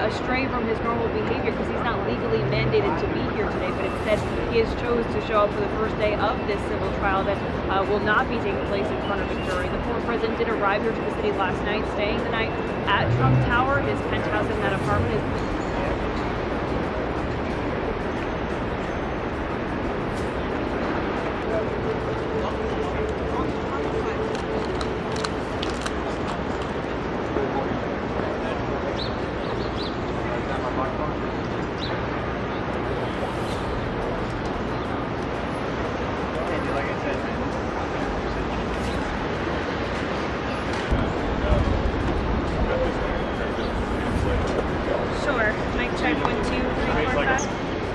astray from his normal behavior because he's not legally mandated to be here today, but instead he has chose to show up for the first day of this civil trial that will not be taking place in front of a jury. The former president did arrive here to the city last night, staying the night at Trump Tower. His penthouse in that apartment is check 1, 2, 3, 4, 5.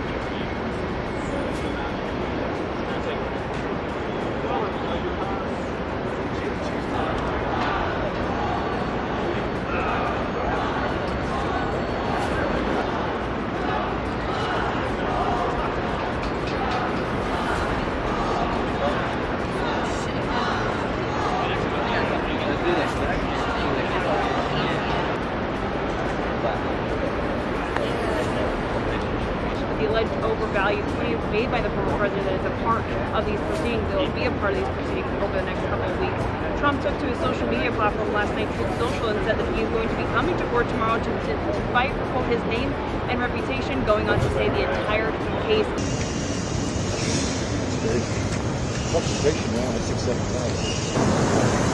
The alleged overvalued claim made by the former president that is a part of these proceedings. It will be a part of these proceedings over the next couple of weeks. Trump took to his social media platform last night, Truth Social, and said that he is going to be coming to court tomorrow to fight for his name and reputation, going on to say the entire case. What's the picture now? 6, 7 times.